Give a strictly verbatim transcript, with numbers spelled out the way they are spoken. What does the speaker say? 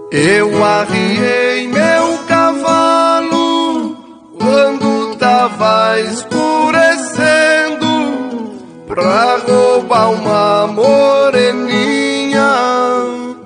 Eu arriei meu cavalo quando tava escurecendo pra roubar uma moça